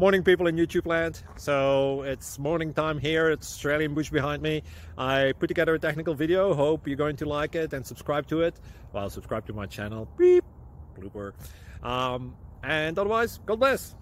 Morning, people in YouTube land. So it's morning time here. It's Australian bush behind me. I put together a technical video. Hope you're going to like it and subscribe to it. Well, subscribe to my channel. Beep. Blooper. And otherwise, God bless.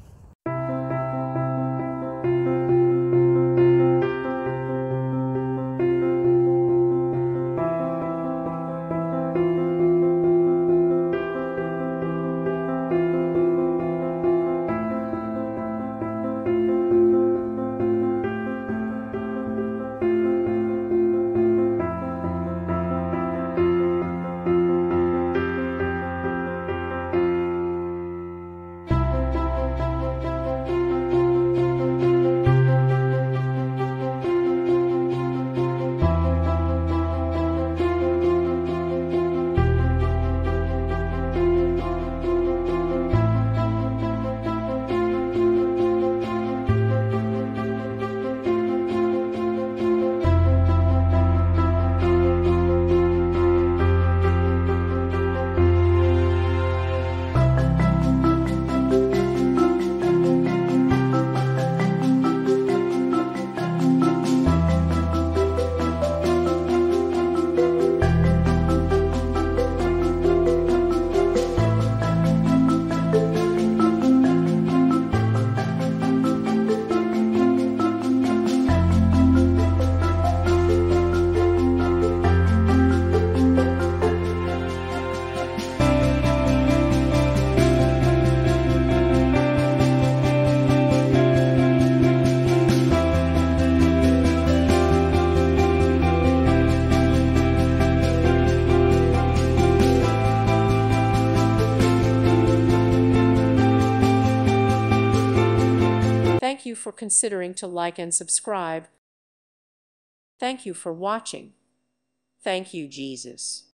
Thank you for considering to like and subscribe. Thank you for watching. Thank you, Jesus.